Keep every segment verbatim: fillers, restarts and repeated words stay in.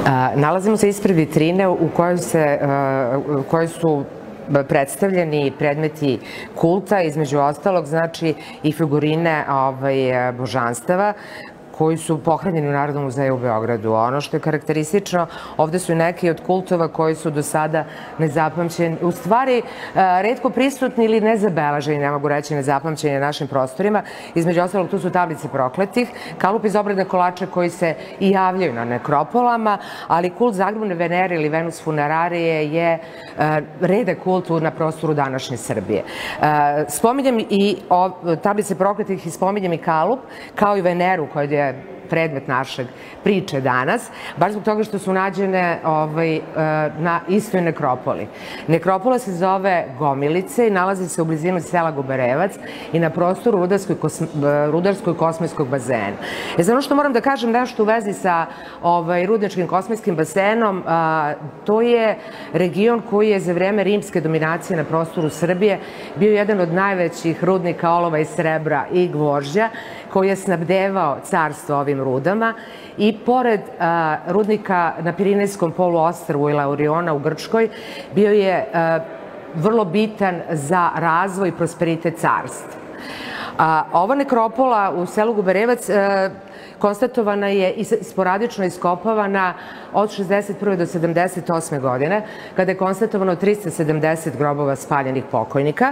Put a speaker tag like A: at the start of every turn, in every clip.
A: Nalazimo se ispred vitrine u kojoj su predstavljeni predmeti kulta, između ostalog, znači i figurine božanstava koji su pohranjeni u Narodnom muzeju u Beogradu. Ono što je karakteristično, ovde su i neki od kultova koji su do sada nezapamćeni, u stvari retko prisutni ili nezabeleženi, ne mogu reći nezapamćeni na našim prostorima. Između ostalog, tu su tablice prokletih, kalup iz obrade kolača koji se i javljaju na nekropolama, ali kult Zagrebne Venere ili Venus Funerarije je redak kult na prostoru današnje Srbije. Spominjem i tablice prokletih i spominjem i kalup, kao i Veneru koja je predmet našeg priče danas, baš zbog toga što su nađene na istoj nekropoli. Nekropola se zove Gomilice i nalazi se u blizini sela Guberevac i na prostoru Rudarsko-kosmajskog bazena. E za ono što moram da kažem nešto u vezi sa Rudničkim kosmajskim basenom, to je region koji je za vreme rimske dominacije na prostoru Srbije bio jedan od najvećih rudnika olova i srebra i gvožđa, koji je snabdevao carstvo ovim rudama i pored rudnika na Pirinejskom poluostrvu i Lauriona u Grčkoj bio je vrlo bitan za razvoj i prosperitet carstva. Ova nekropola u selu Guberevac konstatovana je i sporadično iskopavana od šezdeset prve do sedamdeset osme godine, kada je konstatovano trista sedamdeset grobova spaljenih pokojnika.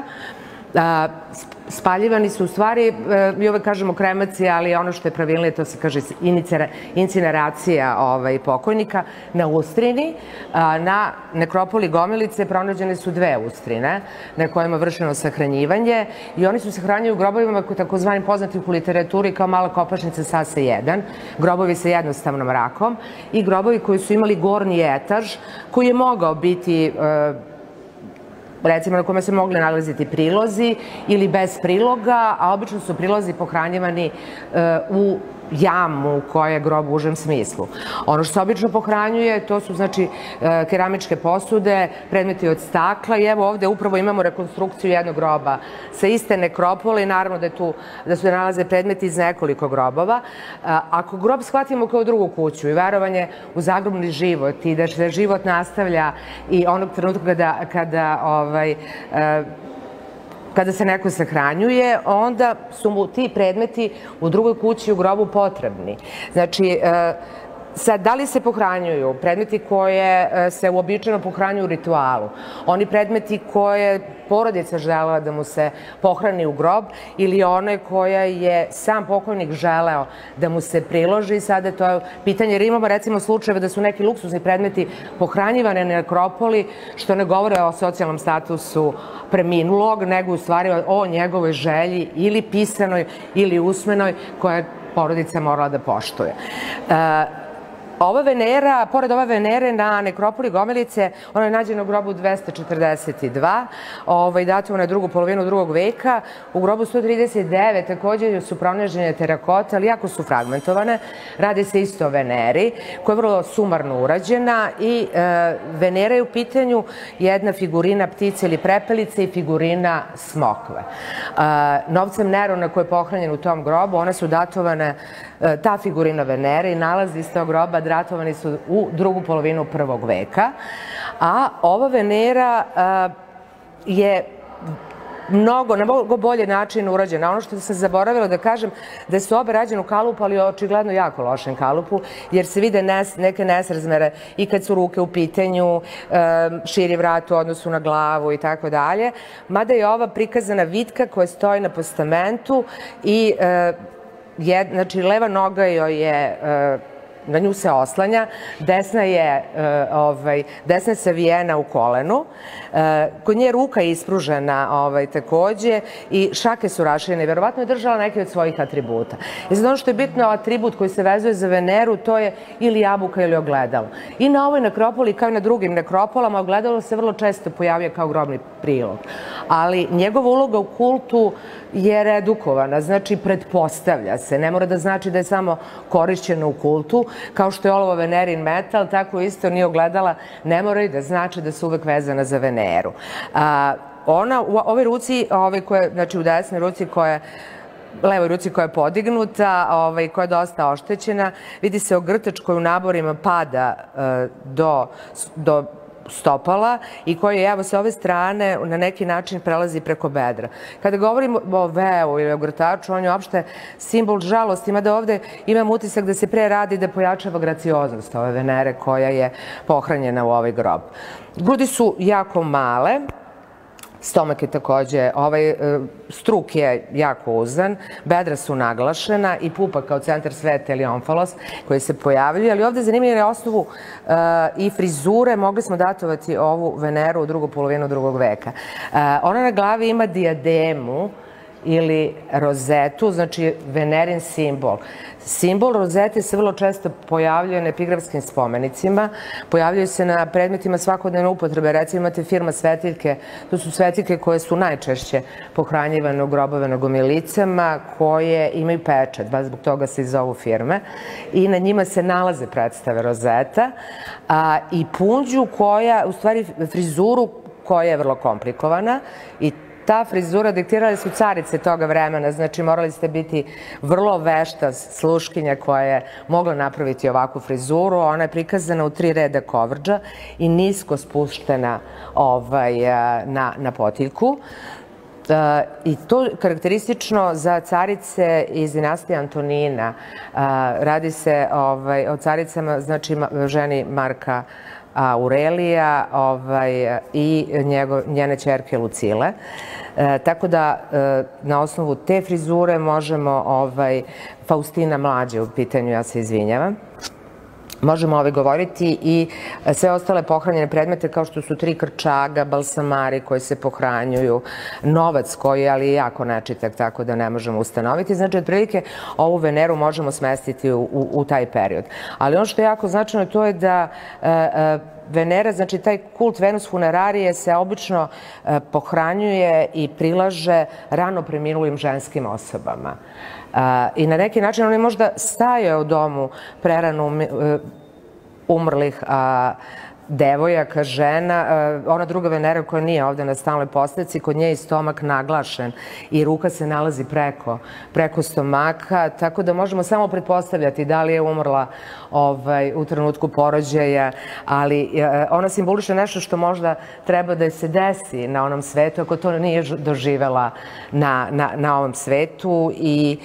A: Spaljivani su u stvari, mi uvek kažemo kremacija, ali ono što je pravilnije, to se kaže incineracija pokojnika na Ustrini. Na nekropoli Gomilice pronađene su dve ustrine na kojima je vršeno sahranjivanje i oni su sahranjeni u grobovima takozvanim poznatim u literaturi kao mala kopašnica Sase jedan, grobovi sa jednostavnom rakom i grobovi koji su imali gornji etaž koji je mogao biti recimo na kome se mogli nalaziti prilozi ili bez priloga, a obično su prilozi pohranjivani u jamu koja je grob u užem smislu. Ono što se obično pohranjuje, to su znači keramičke posude, predmeti od stakla i evo ovde upravo imamo rekonstrukciju jednog groba sa iste nekropole i naravno da su nalaze predmeti iz nekoliko grobova. Ako grob shvatimo kao drugu kuću i verovanje u zagrebni život i da se život nastavlja i onog trenutka kada kada se neko sahranjuje, onda su mu ti predmeti u drugoj kući u grobu potrebni. Znači, sad, da li se pohranjuju predmeti koje se uobičajeno pohranjuju u ritualu, oni predmeti koje porodica želela da mu se pohrani u grob ili one koja je sam pokojnik želeo da mu se priloži, sada to je pitanje, jer imamo recimo slučajeve da su neki luksuzni predmeti pohranjivane na nekropoli, što ne govore o socijalnom statusu preminulog, nego u stvari o njegovoj želji ili pisanoj ili usmenoj koje porodica morala da poštuje. Ova Venera, pored ove Venere na nekropoli Gomilice, ona je nađena u grobu dvesta četrdeset dva, datovana je drugu polovinu drugog veka. U grobu sto trideset devet takođe su pronađene terakote, ali jako su fragmentovane. Radi se isto o Veneri, koja je vrlo sumarno urađena i Venera je u pitanju jedna figurina ptice ili prepelice i figurina smokve. Novcem Nerona koji je pohranjen u tom grobu, one su datovane, ta figurina Venere i nalazi iz tog groba datovani su u drugu polovinu prvog veka, a ova Venera je mnogo, na mnogo bolje način urađena. Ono što sam zaboravila da kažem, da su obe rađene u kalupu, ali očigledno jako lošem kalupu, jer se vide neke nesrazmere i kad su ruke u pitanju, širi vrat u odnosu na glavu i tako dalje. Mada je ova prikazana vitka koja stoji na postamentu i znači leva noga joj je, na nju se oslanja, desna je desna je savijena u kolenu, kod nje ruka je ispružena takođe i šake su raširene i verovatno je držala neke od svojih atributa. I sad ono što je bitno, atribut koji se vezuje za Veneru, to je ili jabuka ili ogledalo. I na ovoj nekropoli kao i na drugim nekropolama ogledalo se vrlo često pojavlja kao grobni prilog. Ali njegova uloga u kultu je redukovana, znači pretpostavlja se, ne mora da znači da je samo korišćeno u kultu, kao što je olovo Venerin metal, tako isto ni ogledala ne moraju da znači da su uvek vezana za Veneru. Ona u ovoj ruci, znači u desnoj ruci koja levoj ruci koja je podignuta, ovaj, koja je dosta oštećena. Vidi se ogrtač koji u naborima pada do, do stopala i koji, evo, sa ove strane na neki način prelazi preko bedra. Kada govorimo o veu ili ogrtaču, on je uopšte simbol žalosti, ima da ovde imam utisak da se pre radi da pojačava gracioznost ove Venere koja je pohranjena u ovaj grob. Grudi su jako male, stomak je takođe, ovaj struk je jako uzan, bedra su naglašena i pupa kao centar sveta ili omfalos koji se pojavljuje, ali ovde zanimljivo je na osnovu i frizure mogli smo datovati ovu Veneru u drugu polovinu drugog veka. Ona na glavi ima dijademu ili rozetu, znači Venerin simbol. Simbol rozete se vrlo često pojavljuje na epigrafskim spomenicima, pojavljaju se na predmetima svakodnevne upotrebe. Recimo imate firma svetiljke, to su svetiljke koje su najčešće pohranjivane u grobove na gomilicama, koje imaju pečat, baš zbog toga se i zovu firme, i na njima se nalaze predstave rozeta i punđu koja, u stvari frizuru koja je vrlo komplikovana i ta frizura diktirale su carice toga vremena, znači morali ste biti vrlo vešta sluškinja koja je mogla napraviti ovakvu frizuru. Ona je prikazana u tri reda kovrđa i nisko spuštena na potiljku. I to je karakteristično za carice iz dinastije Antonina. Radi se o caricama, znači ženi Marka Aurelija i njene ćerke Lucile. Tako da na osnovu te frizure možemo, Faustina mlađa u pitanju, ja se izvinjavam, možemo govoriti i sve ostale pohranjene predmete kao što su tri krčaga, balsamari koji se pohranjuju, novac koji je ali jako nečitak, tako da ne možemo ustanoviti. Znači, otprilike ovu Veneru možemo smestiti u taj period. Ali ono što je jako značajno to je da Venera, znači taj kult Venus funerarije se obično pohranjuje i prilaže rano preminulim ženskim osobama. I na neki način on je možda stajao u domu prerano umrlih devojaka, žena. Ona druga Venera koja nije ovde na stalnoj posljedici, kod nje je stomak naglašen i ruka se nalazi preko, preko stomaka, tako da možemo samo pretpostavljati da li je umrla u trenutku porođaja, ali ona simboliše nešto što možda treba da se desi na onom svetu, ako to nije doživela na, na, na ovom svetu. I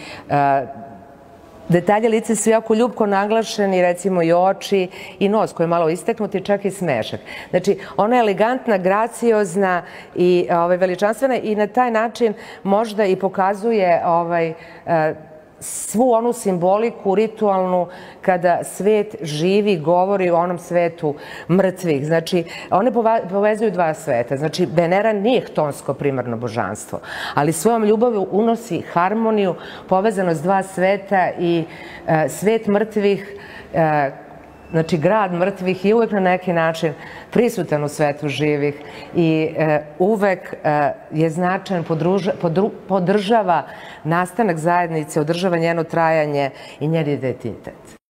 A: detalje lice su jako ljubko naglašeni, recimo i oči i nos koji je malo istaknut i čak i smešak. Znači, ona je elegantna, graciozna i veličanstvena i na taj način možda i pokazuje svu onu simboliku ritualnu kada svet živi, govori o onom svetu mrtvih. Znači, one povezuju dva sveta. Znači, Venera nije htonsko primarno božanstvo, ali svojom ljubavu unosi harmoniju, povezanost dva sveta i svet mrtvih, znači grad mrtvih je uvek na neki način prisutan u svetu živih i uvek je značajan, podržava nastanak zajednice, održava njeno trajanje i njen identitet.